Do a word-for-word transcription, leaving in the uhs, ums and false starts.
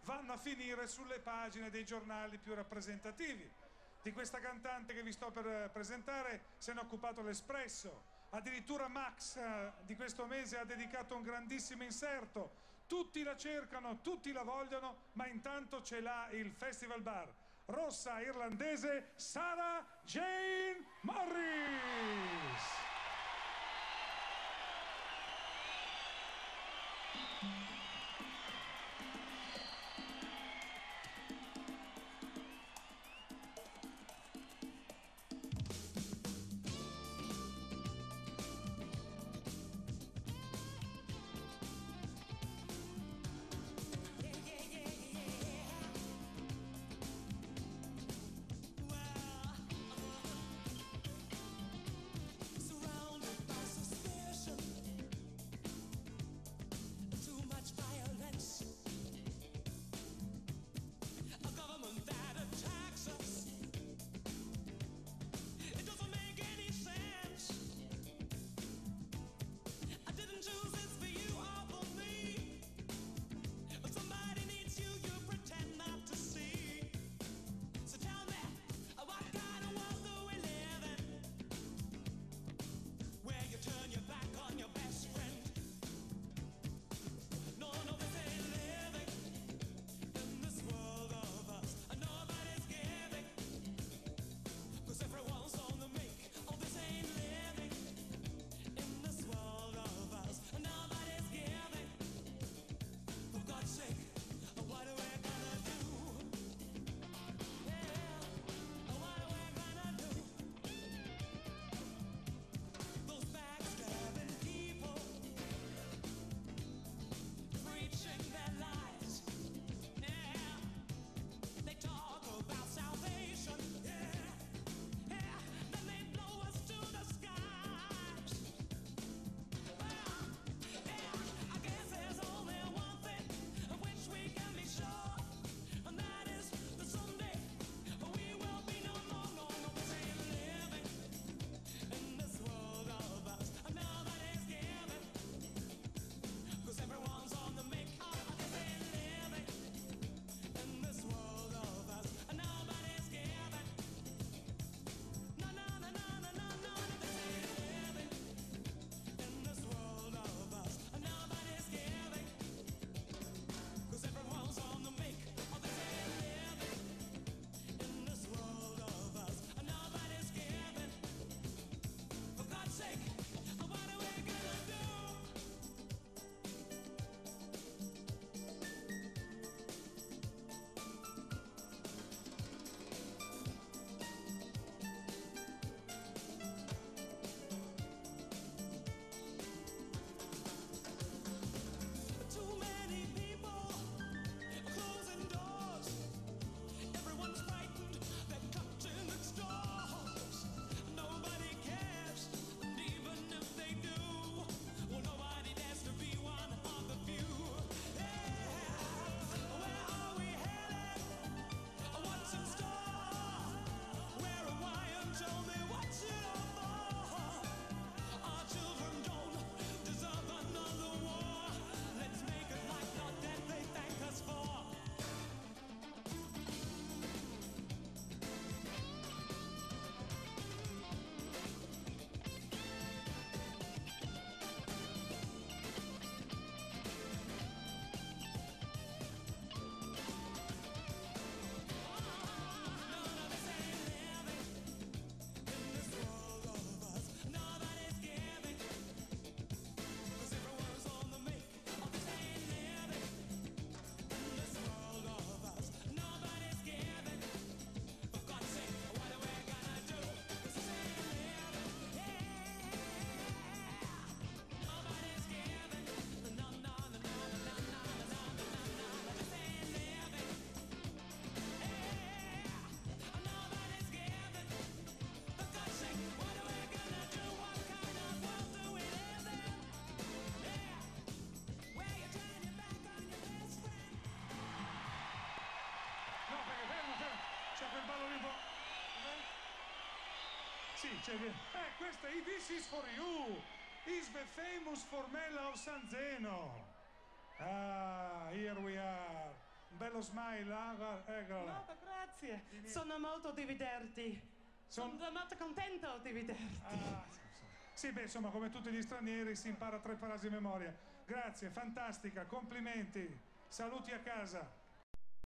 vanno a finire sulle pagine dei giornali più rappresentativi. Di questa cantante che vi sto per presentare se ne è occupato l'Espresso. Addirittura Max eh, di questo mese ha dedicato un grandissimo inserto. Tutti la cercano, tutti la vogliono, ma intanto ce l'ha il Festival Bar. Rossa irlandese Sarah Jane Morris. Sì, c'è... Eh, questo è This Is For You, is the famous Formella of San Zeno. Ah, here we are. Un bello bello smile, ah, guarda, eccola. No, grazie, sono molto divertenti. Son- Sono molto contento di vederti. Ah, sì, beh, insomma, come tutti gli stranieri si impara tre frasi a memoria. Grazie, fantastica, complimenti, saluti a casa.